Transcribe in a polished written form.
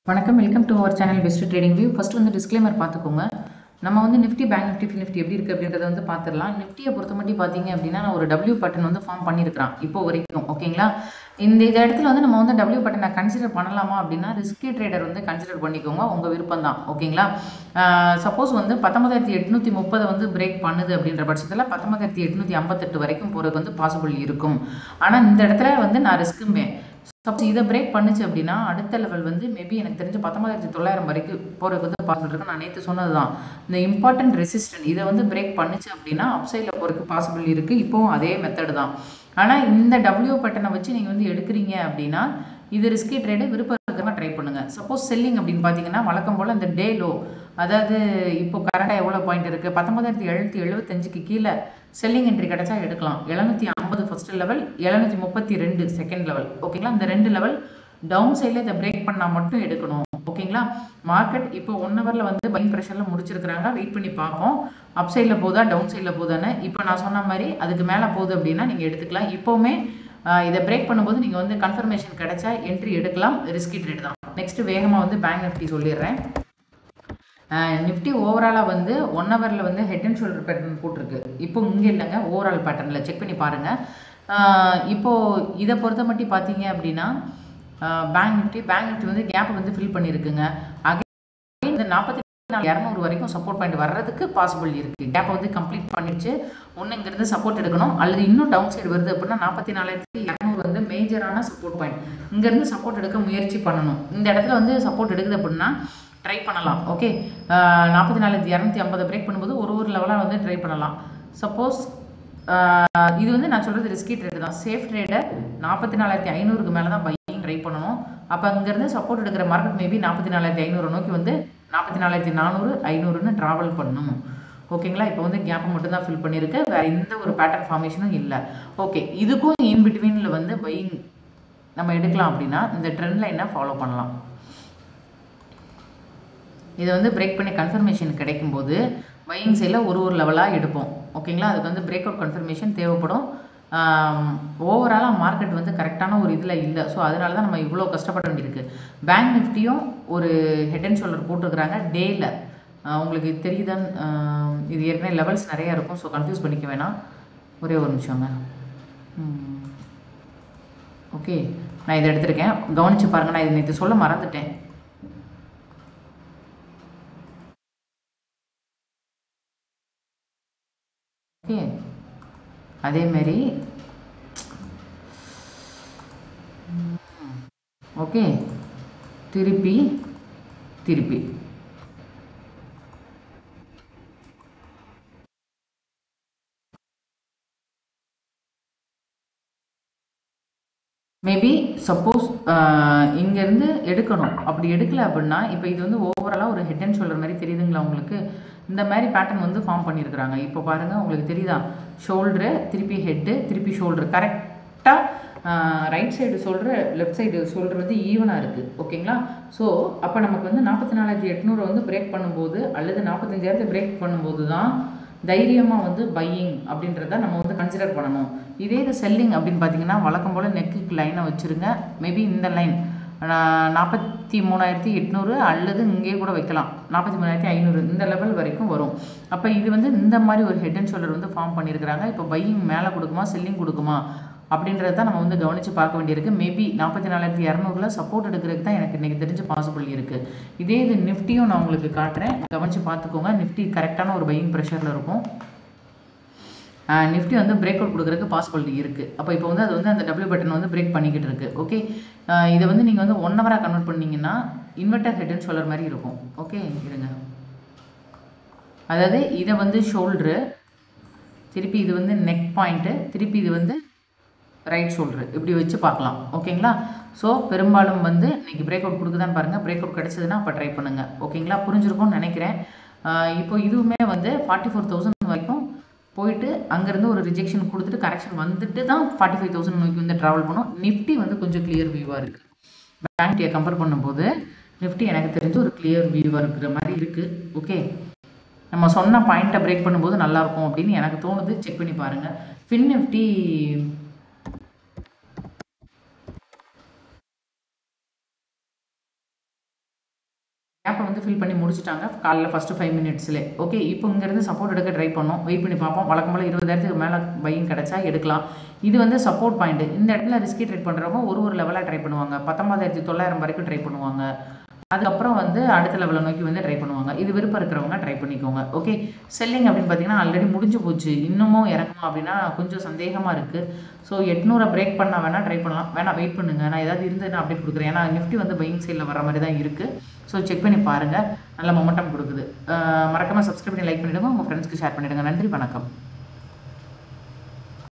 வணக்கம், welcome to our channel best trading view. First வந்து disclaimer பார்த்துக்கோங்க. நம்ம வந்து Nifty, bank Nifty, fin Nifty எப்படி இருக்குது அப்படின்றத வந்து பார்த்துடலாம். நிஃப்டியை பொறுத்த மட்டும் பார்த்தீங்க அப்படின்னா நான் ஒரு டபிள்யூ பட்டன் வந்து ஃபார்ம் பண்ணியிருக்கிறேன் இப்போ வரைக்கும். ஓகேங்களா, இந்த இடத்துல வந்து நம்ம வந்து டபிள்யூ பட்டனை கன்சிடர் பண்ணலாமா அப்படின்னா ரிஸ்கி ட்ரேடர் வந்து கன்சிடர் பண்ணிக்கோங்க, உங்கள் விருப்பம் தான். ஓகேங்களா, சப்போஸ் வந்து 19,830 வந்து பிரேக் பண்ணுது அப்படின்ற பட்சத்தில் 19,858 வரைக்கும் போகிறதுக்கு வந்து பாசிபிள் இருக்கும். ஆனால் இந்த இடத்துல வந்து நான் ரிஸ்க்குமே சப்போஸ் இதை பிரேக் பண்ணுச்சு அப்படின்னா அடுத்த லெவல் வந்து மேபி எனக்கு தெரிஞ்ச 19,900 வரைக்கும் போகிறதுக்கு வந்து பாசிபிள் இருக்குது. நான் நேற்று சொன்னது தான், இந்த இம்பார்ட்டன்ட் ரெசிஸ்டன்ட் இதை வந்து பிரேக் பண்ணுச்சு அப்படின்னா அப்சைடில் போகிறதுக்கு பாசிபிள் இருக்குது. இப்போவும் அதே மெத்தடு தான். ஆனால் இந்த டபிள்யூ பட்டனை வச்சு நீங்கள் வந்து எடுக்கிறீங்க அப்படின்னா இது ரிஸ்கி ட்ரேடு, விருப்பம் இருக்கிறவங்க ட்ரை பண்ணுங்கள். சப்போஸ் செல்லிங் அப்படின்னு பார்த்தீங்கன்னா வழக்கம் போல் இந்த டே லோ, அதாவது இப்போ கரண்டாக எவ்வளோ பாயிண்ட் இருக்குது, 19,775க்கு கீழே செல்லிங் என்ட்ரி கிடச்சா எடுக்கலாம். 750 ஃபர்ஸ்ட் லெவல், 732 செகண்ட் லெவல். ஓகேங்களா, இந்த ரெண்டு லெவல் டவுன் சைடில் இதை பிரேக் பண்ணால் மட்டும் எடுக்கணும். ஓகேங்களா, மார்க்கெட் இப்போ 1 ஹவரில் வந்து பையிங் ப்ரெஷரில் முடிச்சிருக்கிறாங்க. வெயிட் பண்ணி பார்ப்போம் அப் சைடில் போதா டவுன் சைடில் போதான்னு. இப்போ நான் சொன்ன மாதிரி அதுக்கு மேலே போகுது அப்படின்னா நீங்கள் எடுத்துக்கலாம். இப்போவுமே இதை பிரேக் பண்ணும்போது நீங்கள் வந்து கன்ஃபர்மேஷன் கிடைச்சா என்ட்ரி எடுக்கலாம், ரிஸ்கி ட்ரேட் தான். நெக்ஸ்ட் வேகமாக வந்து பேங்க் நிஃப்டி சொல்லிடுறேன். நிஃப்டி ஓவராலாக வந்து 1 ஹவரில் வந்து ஹெட் அண்ட் ஷோல்டர் பேட்டர்ன் போட்டிருக்கு. இப்போ இங்கே இல்லைங்க, ஓவரால் பேட்டர்னில் செக் பண்ணி பாருங்கள். இப்போது இதை பொறுத்த மட்டும் பார்த்தீங்க அப்படின்னா பேங்க் நிஃப்டி வந்து கேப்பை வந்து ஃபில் பண்ணியிருக்குங்க. அகைன் இந்த 44,200 வரைக்கும் சப்போர்ட் பாயிண்ட் வர்றதுக்கு பாசிபிள் இருக்குது. கேப்பை வந்து கம்ப்ளீட் பண்ணிடுச்சு. ஒன்று இங்கேருந்து சப்போர்ட் எடுக்கணும், அல்லது இன்னும் டவுன் சைடு வருது அப்படின்னா 44,200 வந்து மேஜரான சப்போர்ட் பாயிண்ட். இங்கேருந்து சப்போர்ட் எடுக்க முயற்சி பண்ணணும். இந்த இடத்துல வந்து சப்போர்ட் எடுக்குது அப்படின்னா ட்ரை பண்ணலாம். ஓகே, 44,250 பிரேக் பண்ணும்போது ஒரு லெவலாக வந்து ட்ரை பண்ணலாம். சப்போஸ் இது வந்து நான் சொல்கிறது ரிஸ்கி ட்ரேடு தான். சேஃப் ட்ரேடர் 44,500க்கு மேலே தான் பையிங் ட்ரை பண்ணணும். அப்போ அங்கேருந்து சப்போர்ட் எடுக்கிற மார்க்கெட் மேபி 44,500 நோக்கி வந்து 44,400, 500ன்னு ட்ராவல் பண்ணணும். ஓகேங்களா, இப்போ வந்து கேப்பை மட்டும் தான் ஃபில் பண்ணியிருக்கு, வேறு எந்த ஒரு பேட்டர்ன் ஃபார்மேஷனும் இல்லை. ஓகே, இதுக்கும் இன் பிட்வீனில் வந்து பையிங் நம்ம எடுக்கலாம் அப்படின்னா இந்த ட்ரெண்ட் லைனை ஃபாலோ பண்ணலாம். இதை வந்து பிரேக் பண்ணி கன்ஃபர்மேஷன் கிடைக்கும்போது பையிங் சைடில் ஒரு லெவலாக எடுப்போம். ஓகேங்களா, அதுக்கு வந்து பிரேக் அவுட் கன்ஃபர்மேஷன் தேவைப்படும். ஓவராலாக மார்க்கெட் வந்து கரெக்டான ஒரு இதில் இல்லை. ஸோ அதனால தான் நம்ம இவ்வளோ கஷ்டப்பட வேண்டியிருக்கு. பேங்க் நிஃப்டியும் ஒரு ஹெட் அண்ட் ஷோல்டர் போட்டுருக்குறாங்க டேயில். உங்களுக்கு தெரியுதான், இது ஏற்கனவே லெவல்ஸ் நிறையா இருக்கும். ஸோ கன்ஃபியூஸ் பண்ணிக்க வேணாம். ஒரே ஒரு நிமிஷங்க. ஓகே, நான் இதை எடுத்திருக்கேன், கவனித்து பாருங்கள். நான் இதை நேற்று சொல்ல மறந்துட்டேன். ஓகே, அதேமாரி ஓகே திருப்பி மேபி சப்போஸ் இங்கேருந்து எடுக்கணும். அப்படி எடுக்கலை அப்படின்னா இப்போ இது வந்து ஓவராலாக ஒரு ஹெட் அண்ட் ஷோல்டர் மாதிரி தெரியுதுங்களா உங்களுக்கு? இந்த மாதிரி பேட்டர்ன் வந்து ஃபார்ம் பண்ணியிருக்கிறாங்க. இப்போ பாருங்கள், உங்களுக்கு தெரியுதா? ஷோல்டரு, திருப்பி ஹெட்டு, திருப்பி ஷோல்டரு, கரெக்டாக right side shoulder, left side shoulder வந்து ஈவனாக இருக்குது. ஓகேங்களா, ஸோ அப்போ நமக்கு வந்து 44,800 வந்து பிரேக் பண்ணும்போது அல்லது 45,000 பிரேக் பண்ணும்போது தான் தைரியமாக வந்து பையிங் அப்படின்றத நம்ம வந்து கன்சிடர் பண்ணணும். இதே இது செல்லிங் அப்படின்னு பார்த்தீங்கன்னா வழக்கம் போல் நெக்குக்கு லைனை வச்சுருங்க. மேபி இந்த லைன் 43,800 அல்லது இங்கே கூட வைக்கலாம் 43,500, இந்த லெவல் வரைக்கும் வரும். அப்போ இது வந்து இந்த மாதிரி ஒரு ஹெட் அண்ட் ஷோல்டர் வந்து ஃபார்ம் பண்ணியிருக்கிறாங்க. இப்போ பையிங் மேலே கொடுக்குமா செல்லிங் கொடுக்குமா அப்படின்றத தான் நம்ம வந்து கவனித்து பார்க்க வேண்டியிருக்கு. மேபி 44,200 சப்போர்ட் எடுக்கிறதுக்கு தான் எனக்கு இன்றைக்கி தெரிஞ்ச பாசிபிள் இருக்குது. இதே இது நிஃப்டியும் நான் உங்களுக்கு காட்டுறேன், கவனித்து பார்த்துக்கோங்க. நிஃப்டி கரெக்டான ஒரு பையிங் ப்ரெஷரில் இருக்கும். நிஃப்டி வந்து பிரேக் அவுட் கொடுக்குறதுக்கு பாசிபிலிட்டி இருக்குது. அப்போ இப்போ வந்து அது வந்து அந்த டபிள்யூ பட்டன் வந்து பிரேக் பண்ணிக்கிட்டு இருக்குது. ஓகே, இதை வந்து நீங்கள் வந்து 1 ஹவராக கன்வெர்ட் பண்ணிங்கன்னா இன்வெர்டர் ஹெட் அண்ட் ஷோல்டர் மாதிரி இருக்கும். ஓகே, இருங்க. அதாவது இதை வந்து ஷோல்டரு, திருப்பி இது வந்து நெக் பாயிண்ட்டு, திருப்பி இது வந்து ரைட் ஷோல்டரு, இப்படி வச்சு பார்க்கலாம். ஓகேங்களா, ஸோ பெரும்பாலும் வந்து இன்றைக்கி பிரேக் அவுட் கொடுக்குதான்னு பாருங்கள். பிரேக் அவுட் கிடச்சதுன்னா அப்போ ட்ரை பண்ணுங்கள். ஓகேங்களா, புரிஞ்சிருக்கும்னு நினைக்கிறேன். இப்போ இதுவுமே வந்து 44,000 வரைக்கும் போயிட்டு அங்கேருந்து ஒரு ரிஜெக்ஷன் கொடுத்துட்டு கரெக்ஷன் வந்துட்டு தான் 45,000 நோக்கி வந்து ட்ராவல் பண்ணும். நிஃப்டி வந்து கொஞ்சம் கிளியர் வியூவாக இருக்குது. பேங்க் நிஃப்டியை கம்பேர் பண்ணும்போது நிஃப்டி எனக்கு தெரிஞ்சு ஒரு கிளியர் வியூவாக இருக்கிற மாதிரி இருக்குது. ஓகே, நம்ம சொன்ன பாயிண்ட்டை பிரேக் பண்ணும்போது நல்லாயிருக்கும் அப்படின்னு எனக்கு தோணுது. செக் பண்ணி பாருங்கள். ஃபின் நிஃப்டி கேப்பை வந்து ஃபில் பண்ணி முடிச்சிட்டாங்க காலையில் ஃபஸ்ட்டு 5 மினிட்ஸ்லே. ஓகே, இப்போ இங்கேருந்து சப்போர்ட் எடுக்க ட்ரை பண்ணோம். வெயிட் பண்ணி பார்ப்போம். வழக்கம் போல் 20,000க்கு மேலே பையிங் கிடச்சா எடுக்கலாம். இது வந்து சப்போர்ட் பாயிண்ட். இந்த இடத்துல ரிஸ்கி ட்ரேட் பண்ணுறவங்க ஒரு லெவலாக ட்ரை பண்ணுவாங்க. 19,900 வரைக்கும் ட்ரை பண்ணுவாங்க. அதுக்கப்புறம் வந்து அடுத்த லெவலை நோக்கி வந்து ட்ரை பண்ணுவாங்க. இது விருப்பம் இருக்கிறவங்க ட்ரை பண்ணிக்கோங்க. ஓகே, செல்லிங் அப்படின்னு பார்த்தீங்கன்னா ஆல்ரெடி முடிஞ்சு போச்சு. இன்னமும் இறங்குமா அப்படின்னா கொஞ்சம் சந்தேகமாக இருக்குது. ஸோ 800 பிரேக் பண்ணால் வேணால் ட்ரை பண்ணலாம். வேணால் வெயிட் பண்ணுங்கள். நான் ஏதாவது இருந்ததுன்னா அப்டேட் கொடுக்குறேன். ஏன்னா நிஃப்டி வந்து பையிங் சைடில் வர மாதிரி தான் இருக்குது. ஸோ செக் பண்ணி பாருங்கள். நல்ல மொமெண்டம் கொடுக்குது. மறக்காமல் சப்ஸ்கிரைப் பண்ணி லைக் பண்ணிவிடுங்க. உங்கள் ஃப்ரெண்ட்ஸ்க்கு ஷேர் பண்ணிவிடுங்க. நன்றி, வணக்கம்.